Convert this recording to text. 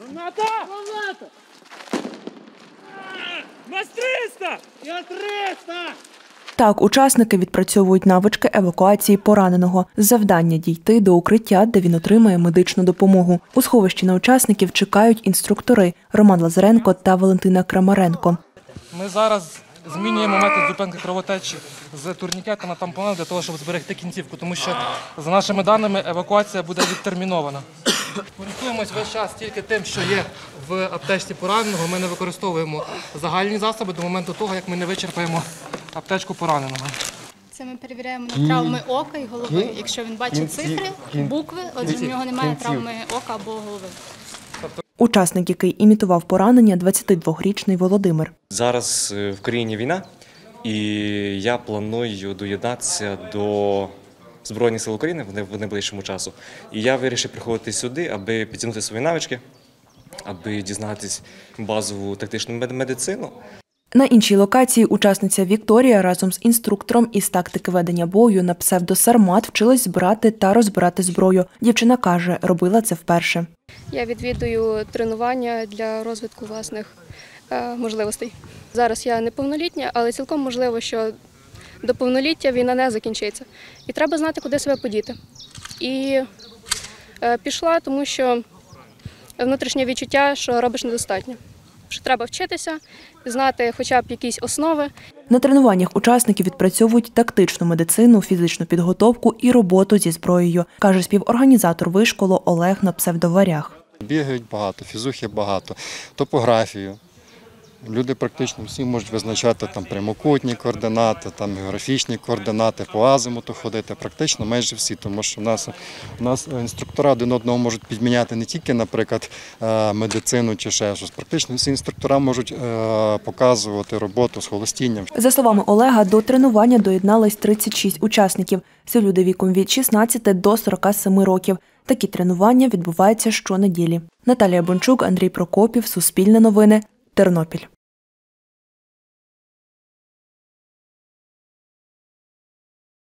Граната! Граната! Нас 300! Я 300! Так, учасники відпрацьовують навички евакуації пораненого. Завдання – дійти до укриття, де він отримає медичну допомогу. У сховищі на учасників чекають інструктори Роман Лазаренко та Валентина Крамаренко. Ми зараз змінюємо метод зупинки кровотечі з турнікета на тампони для того, щоб зберегти кінцівку, тому що, за нашими даними, евакуація буде відтермінована. Орієнтуємось весь час тільки тим, що є в аптечці пораненого. Ми не використовуємо загальні засоби до моменту того, як ми не вичерпаємо аптечку пораненого. Це ми перевіряємо на травми ока і голови. Якщо він бачить цифри, букви, отже, в нього немає травми ока або голови. Учасник, який імітував поранення, 22-річний Володимир. Зараз в країні війна, і я планую доєднатися до Збройних сил України в найближчому часу. І я вирішив приходити сюди, аби підтягнути свої навички, аби дізнатися базову тактичну медицину. На іншій локації учасниця Вікторія разом з інструктором із тактики ведення бою на псевдо-Сармат вчилась збирати та розбирати зброю. Дівчина каже, робила це вперше. Я відвідую тренування для розвитку власних можливостей. Зараз я неповнолітня, але цілком можливо, що до повноліття війна не закінчиться. І треба знати, куди себе подіти. І пішла, тому що внутрішнє відчуття, що робиш недостатньо. Що треба вчитися, знати хоча б якісь основи. На тренуваннях учасники відпрацьовують тактичну медицину, фізичну підготовку і роботу зі зброєю, каже співорганізатор вишколу Олег на псевдоваряг. Бігають багато, фізухи багато, топографію. Люди практично всі можуть визначати там прямокутні координати, там географічні координати, по азимуту ходити, практично майже всі, тому що у нас інструктора один одного можуть підміняти не тільки, наприклад, медицину чи ще щось. Практично всі інструктора можуть показувати роботу з холостінням. За словами Олега, до тренування доєднались 36 учасників. Це люди віком від 16 до 47 років. Такі тренування відбуваються щонеділі. Наталія Бончук, Андрій Прокопів, Суспільне новини, Тернопіль.